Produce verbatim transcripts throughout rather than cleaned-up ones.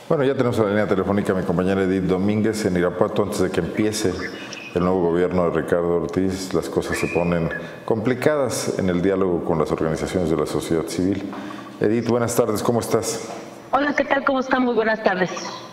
Bueno, ya tenemos en la línea telefónica a mi compañera Edith Domínguez en Irapuato. Antes de que empiece el nuevo gobierno de Ricardo Ortiz, las cosas se ponen complicadas en el diálogo con las organizaciones de la sociedad civil. Edith, buenas tardes, ¿cómo estás? Hola, ¿qué tal? ¿Cómo están? Muy buenas tardes.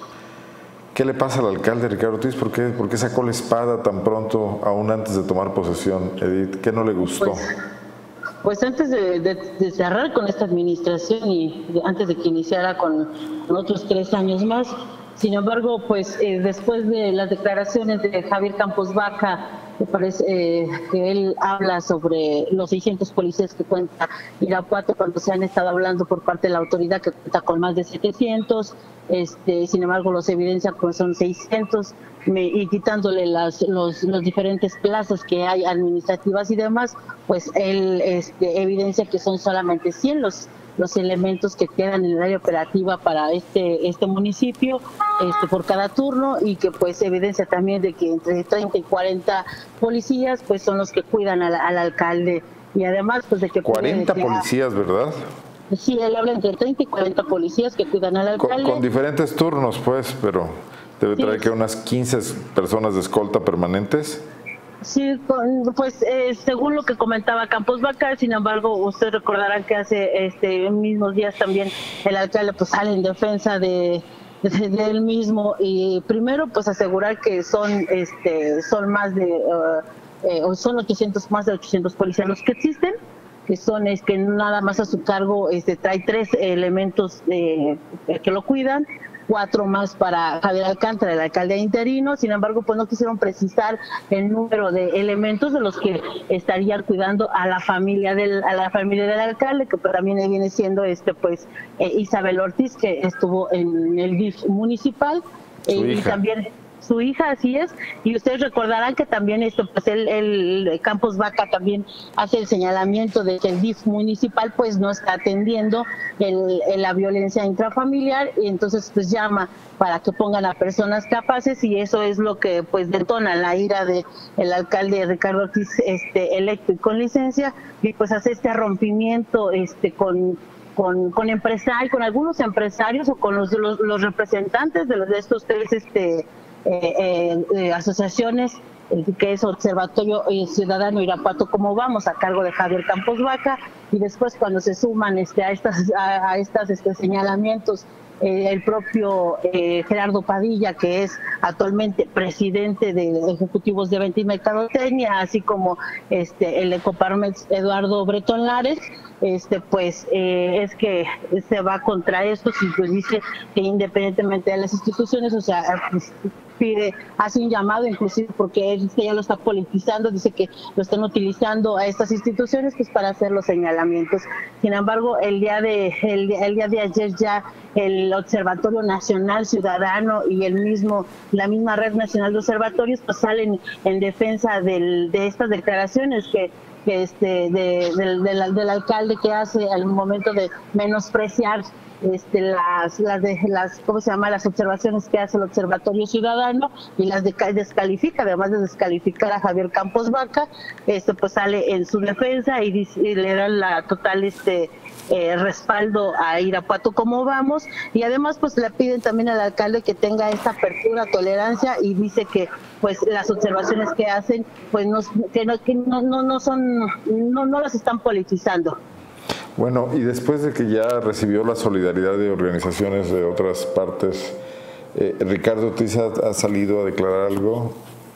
¿Qué le pasa al alcalde Ricardo Ortiz? ¿Por qué, por qué sacó la espada tan pronto, aún antes de tomar posesión, Edith? ¿Qué no le gustó? Pues, pues antes de, de, de cerrar con esta administración y de, antes de que iniciara con, con otros tres años más, sin embargo, pues eh, después de las declaraciones de Javier Campos Baca, me parece eh, que él habla sobre los seiscientos policías que cuenta Irapuato, cuando se han estado hablando por parte de la autoridad que cuenta con más de setecientos, este, sin embargo los evidencia que son seiscientos, me, y quitándole las, los, los diferentes plazas que hay administrativas y demás, pues él este, evidencia que son solamente cien los los elementos que quedan en el área operativa para este este municipio este por cada turno, y que pues evidencia también de que entre treinta y cuarenta policías pues son los que cuidan al, al alcalde, y además pues de que cuarenta policías, ¿verdad? Sí, él habla entre treinta y cuarenta policías que cuidan al alcalde. Con, con diferentes turnos pues, pero debe traer sí, que unas quince personas de escolta permanentes. Sí, pues eh, según lo que comentaba Campos Baca, sin embargo, ustedes recordarán que hace este mismos días también el alcalde pues sale en defensa de, de, de él mismo, y primero pues asegurar que son este son más de uh, eh, son ochocientos, más de ochocientos policías los que existen, que son es que nada más a su cargo este trae tres elementos eh, que lo cuidan, cuatro más para Javier Alcántara, el alcalde interino. Sin embargo, pues no quisieron precisar el número de elementos de los que estarían cuidando a la familia del a la familia del alcalde, que pues también viene siendo este pues eh, Isabel Ortiz, que estuvo en el D I F municipal, eh, y también su hija, así es, y ustedes recordarán que también esto, pues el, el Campos Baca también hace el señalamiento de que el D I F municipal pues no está atendiendo el, el, la violencia intrafamiliar, y entonces pues llama para que pongan a personas capaces, y eso es lo que pues detona la ira de el alcalde Ricardo Ortiz este electo y con licencia, y pues hace este rompimiento este con con con empresarios, con algunos empresarios o con los los, los representantes de los de estos tres este Eh, eh, eh, asociaciones, eh, que es Observatorio Ciudadano Irapuato Cómo Vamos, a cargo de Javier Campos Baca, y después cuando se suman este a estas a, a estas este señalamientos eh, el propio eh, Gerardo Padilla, que es actualmente presidente de ejecutivos de venta y mercadotecnia, así como este el Ecoparmex Eduardo Bretón Lares, este pues eh, es que se va contra esto, y pues dice que independientemente de las instituciones, o sea, pues, pide, hace un llamado, inclusive porque él ya lo está politizando, dice que lo están utilizando a estas instituciones pues para hacer los señalamientos. Sin embargo, el día de el, el día de ayer ya el Observatorio Nacional Ciudadano y el mismo la misma Red Nacional de Observatorios pues salen en defensa del, de estas declaraciones que que este de, de, de la, del alcalde, que hace al momento de menospreciar este las las de las cómo se llama las observaciones que hace el Observatorio Ciudadano, y las de, descalifica, además de descalificar a Javier Campos Baca, este pues sale en su defensa y, y le dan la total este eh, respaldo a Irapuato Cómo Vamos, y además pues le piden también al alcalde que tenga esta apertura, tolerancia, y dice que pues las observaciones que hacen pues no que no que no, no, no son no no las están politizando. Bueno, y después de que ya recibió la solidaridad de organizaciones de otras partes, eh, ¿Ricardo Ortiz ha, ha salido a declarar algo?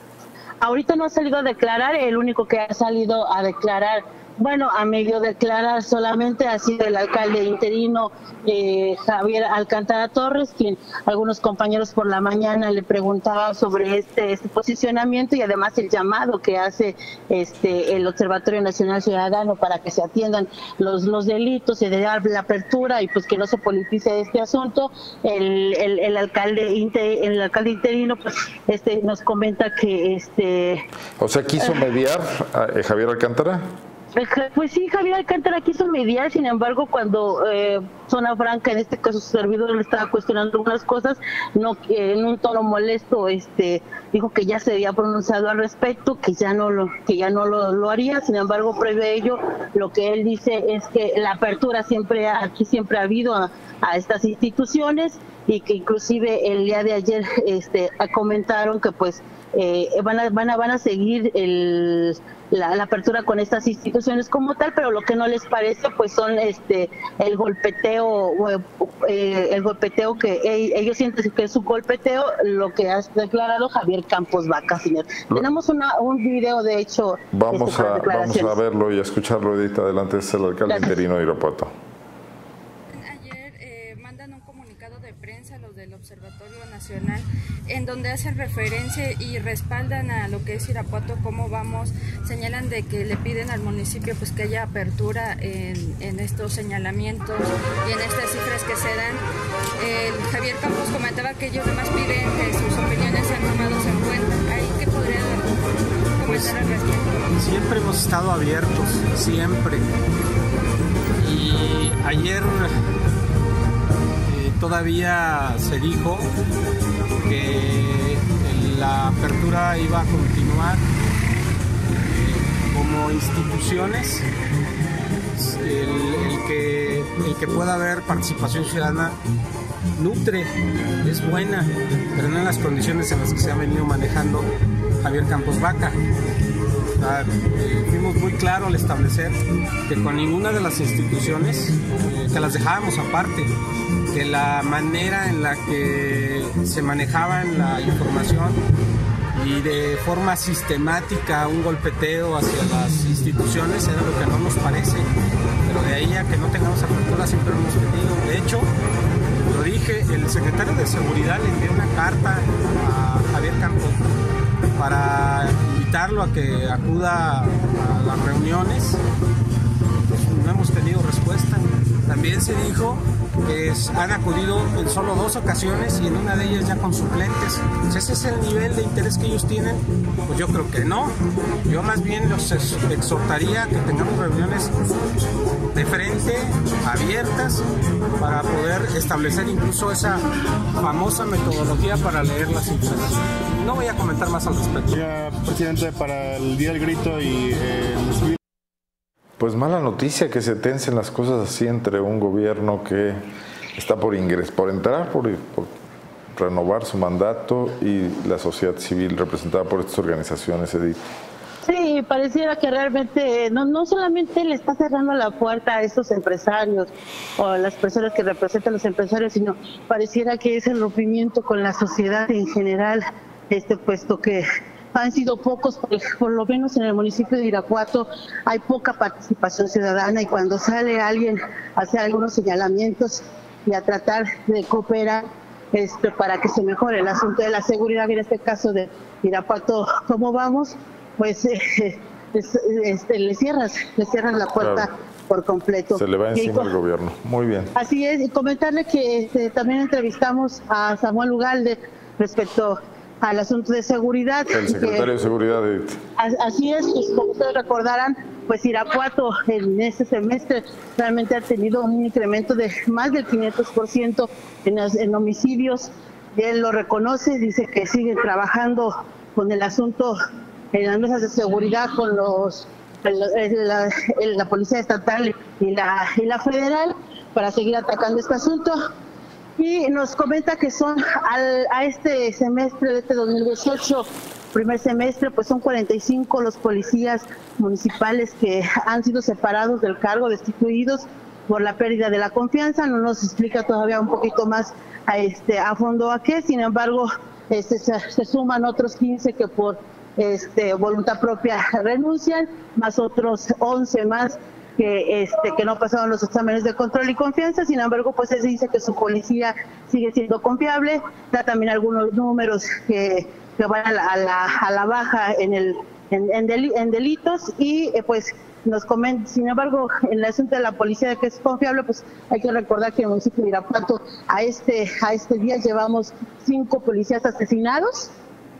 Ahorita no ha salido a declarar, el único que ha salido a declarar, bueno, a medio declarar solamente ha sido el alcalde interino eh, Javier Alcántara Torres, quien algunos compañeros por la mañana le preguntaban sobre este, este posicionamiento, y además el llamado que hace este el Observatorio Nacional Ciudadano para que se atiendan los los delitos y de dar la apertura y pues que no se politice este asunto. El, el, el alcalde inter, el alcalde interino pues este nos comenta que este o sea, quiso mediar a Javier Alcántara. Pues sí, Javier Alcántara quiso mediar, sin embargo, cuando eh, Zona Franca, en este caso su servidor, le estaba cuestionando algunas cosas, no eh, en un tono molesto, este, dijo que ya se había pronunciado al respecto, que ya no lo, que ya no lo, lo haría. Sin embargo, previo a ello, lo que él dice es que la apertura siempre aquí siempre ha habido a, a estas instituciones, y que inclusive el día de ayer este, comentaron que pues eh, van a van a van a seguir el La, la apertura con estas instituciones como tal, pero lo que no les parece pues son este el golpeteo eh, el golpeteo que eh, ellos sienten que es un golpeteo, lo que ha declarado Javier Campos Vaca, señor. Lo, Tenemos una, un video, de hecho. Vamos, este, a, vamos a verlo y a escucharlo, Edith. Adelante, es el alcalde Gracias. interino de Irapuato. Ayer eh, mandan un comunicado de prensa los del Observatorio Nacional, en donde hacen referencia y respaldan a lo que es Irapuato, cómo vamos, señalan de que le piden al municipio pues que haya apertura en, en estos señalamientos y en estas cifras que se dan. Eh, Javier Campos comentaba que ellos además piden que sus opiniones sean tomadas en cuenta. ¿Ahí qué podría comentar pues, al respecto? Siempre hemos estado abiertos, siempre. Y ayer eh, todavía se dijo que la apertura iba a continuar eh, como instituciones, el, el, que, el que pueda haber participación ciudadana nutre, es buena, pero no en las condiciones en las que se ha venido manejando Javier Campos Vaca. O sea, eh, fuimos muy claros al establecer que con ninguna de las instituciones, eh, que las dejábamos aparte, que la manera en la que se manejaba la información y de forma sistemática un golpeteo hacia las instituciones era lo que no nos parece, pero de ahí a que no tengamos apertura siempre lo hemos tenido. De hecho, lo dije, el secretario de Seguridad le envió una carta a Javier Campos para invitarlo a que acuda a las reuniones. Pues no hemos tenido respuesta. También se dijo que han acudido en solo dos ocasiones y en una de ellas ya con suplentes. Pues ese es el nivel de interés que ellos tienen. Pues yo creo que no. Yo más bien los exhortaría a que tengamos reuniones de frente, abiertas, para poder establecer incluso esa famosa metodología para leer las cifras. No voy a comentar más al respecto. Ya, presidente, para el Día del Grito y eh, Pues mala noticia que se tensen las cosas así entre un gobierno que está por ingres, por entrar, por, por renovar su mandato, y la sociedad civil representada por estas organizaciones, Edith. Sí, pareciera que realmente no, no solamente le está cerrando la puerta a estos empresarios o a las personas que representan a los empresarios, sino pareciera que es el rompimiento con la sociedad en general, este puesto que han sido pocos, por lo menos en el municipio de Irapuato hay poca participación ciudadana, y cuando sale alguien a hacer algunos señalamientos y a tratar de cooperar este, para que se mejore el asunto de la seguridad, en este caso de Irapuato, ¿cómo vamos? Pues eh, es, este, le cierras, le cierras la puerta. Claro. Por completo. Se le va encima al gobierno. Muy bien. Así es, y comentarle que este, también entrevistamos a Samuel Ugalde respecto al asunto de seguridad. El secretario que, de Seguridad. De... Así es, pues, como ustedes recordarán, pues Irapuato en este semestre realmente ha tenido un incremento de más del quinientos por ciento en, en homicidios. Él lo reconoce, dice que siguen trabajando con el asunto en las mesas de seguridad con los la, la Policía Estatal y la, y la Federal para seguir atacando este asunto. Y nos comenta que son al, a este semestre de este dos mil dieciocho, primer semestre, pues son cuarenta y cinco los policías municipales que han sido separados del cargo, destituidos por la pérdida de la confianza. No nos explica todavía un poquito más a, este, a fondo a qué, sin embargo, este, se, se suman otros quince que por este, voluntad propia renuncian, más otros once más que este que no pasaron los exámenes de control y confianza. Sin embargo, pues se dice que su policía sigue siendo confiable. Da también algunos números que, que van a la, a la, a la baja en el en, en, del, en delitos, y eh, pues nos comenta, sin embargo, en el asunto de la policía de que es confiable, pues hay que recordar que en el municipio de Irapuato a este a este día llevamos cinco policías asesinados,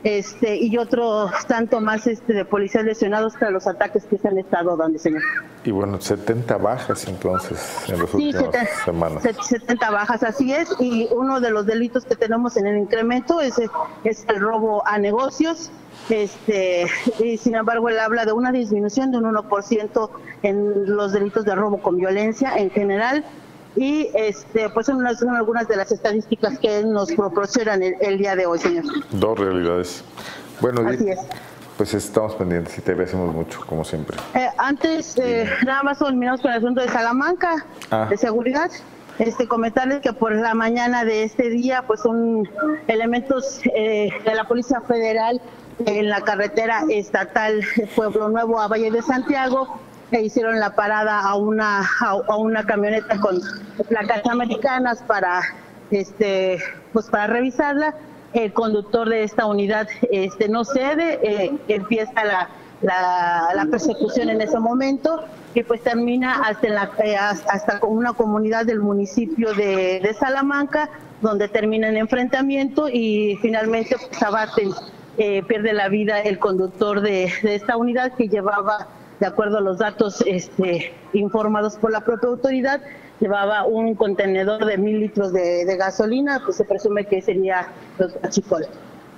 este y otro tanto más este de policías lesionados tras los ataques que se han estado dando, señor. Y bueno, setenta bajas entonces en las Sí, últimas setenta, semanas. setenta bajas, así es, y uno de los delitos que tenemos en el incremento es, es el robo a negocios, este y sin embargo él habla de una disminución de un uno por ciento en los delitos de robo con violencia en general, y este pues son, unas, son algunas de las estadísticas que él nos proporcionan el, el día de hoy, señor. Dos realidades. Bueno, así es. Pues estamos pendientes y te agradecemos mucho, como siempre. Eh, antes, eh, nada más terminamos con el asunto de Salamanca, ah. de seguridad. Este, comentarles que por la mañana de este día, pues son elementos eh, de la Policía Federal en la carretera estatal Pueblo Nuevo a Valle de Santiago, e hicieron la parada a una a, a una camioneta con placas americanas para este pues para revisarla. El conductor de esta unidad este no cede, eh, empieza la, la, la persecución en ese momento, y pues termina hasta en la, eh, hasta con una comunidad del municipio de, de Salamanca, donde termina el enfrentamiento y finalmente pues abaten, eh, pierde la vida el conductor de, de esta unidad, que llevaba, de acuerdo a los datos este, informados por la propia autoridad, llevaba un contenedor de mil litros de, de gasolina, pues se presume que sería los guachicoles.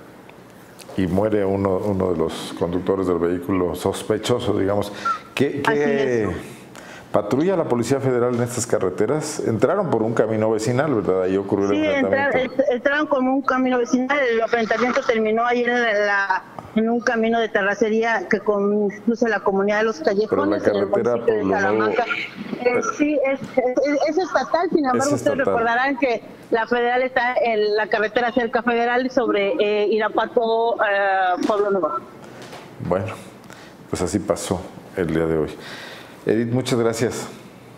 Y muere uno, uno de los conductores del vehículo sospechoso, digamos. ¿Qué, qué patrulla la Policía Federal en estas carreteras? Entraron por un camino vecinal, ¿verdad? Ahí ocurrió sí, el enfrentamiento. Entraron, entraron como un camino vecinal. El enfrentamiento terminó ayer en, la, en un camino de terracería que cruza la comunidad de Los Callejones. Pero la carretera en el de Salamanca. Eh, sí, es, es, es estatal, sin embargo, ustedes recordarán que la federal está en la carretera cerca federal sobre eh, Irapuato, eh, Pueblo Nuevo. Bueno, pues así pasó el día de hoy. Edith, muchas gracias.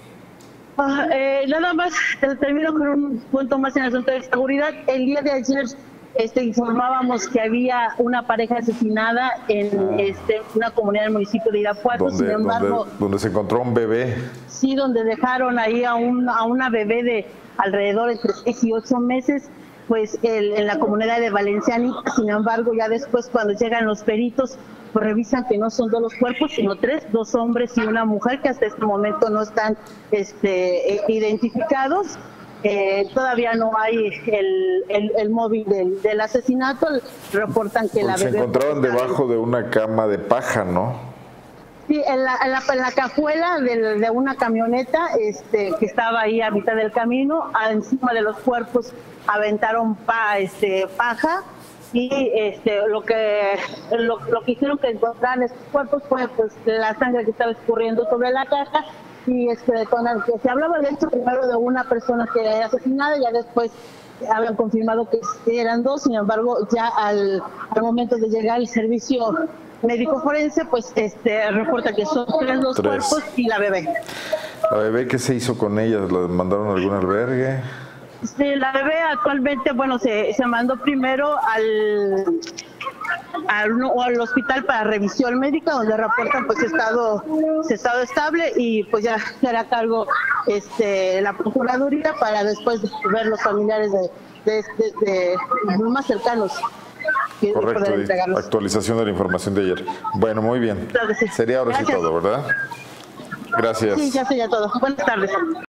Uh, eh, nada más, termino con un punto más en el asunto de seguridad. El día de ayer este, informábamos que había una pareja asesinada en ah. este, una comunidad del municipio de Irapuato. Donde, Sin embargo, donde, donde se encontró un bebé. Sí, donde dejaron ahí a, un, a una bebé de alrededor entre seis y ocho meses, pues el, en la comunidad de Valencianita. Sin embargo, ya después, cuando llegan los peritos, pues revisan que no son dos los cuerpos, sino tres, dos hombres y una mujer, que hasta este momento no están este, eh, identificados. Eh, todavía no hay el, el, el móvil del, del asesinato. Reportan que Porque la bebé... se encontraron debajo de una cama de paja, ¿no? Sí, en la, en la, en la cajuela de, de una camioneta este, que estaba ahí a mitad del camino. Encima de los cuerpos aventaron pa, este, paja. Y este, lo que lo, lo que hicieron que encontraran estos cuerpos fue pues la sangre que estaba escurriendo sobre la caja, y este, que se hablaba de hecho primero de una persona que era asesinada, y ya después habían confirmado que eran dos. Sin embargo, ya al, al momento de llegar el servicio médico forense, pues este reporta que son tres los tres. cuerpos y la bebé. ¿La bebé qué se hizo con ella? ¿La mandaron a algún albergue? Sí, la bebé actualmente, bueno, se, se mandó primero al, al, o al hospital para revisión médica, donde reportan pues estado, estado estable, y pues ya será a cargo este, la Procuraduría para después ver los familiares de, de, de, de, de más cercanos. Correcto, actualización de la información de ayer. Bueno, muy bien. Claro sí. Sería ahora sí todo, ¿verdad? Gracias. Sí, ya sería todo. Buenas tardes.